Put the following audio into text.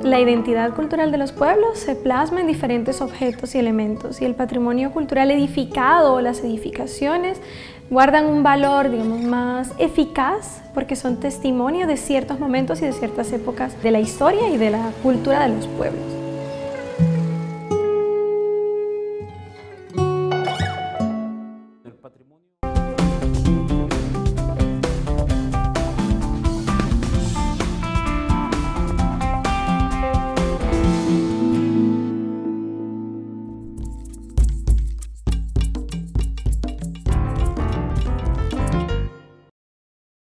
La identidad cultural de los pueblos se plasma en diferentes objetos y elementos, y el patrimonio cultural edificado o las edificaciones guardan un valor, digamos, más eficaz porque son testimonio de ciertos momentos y de ciertas épocas de la historia y de la cultura de los pueblos.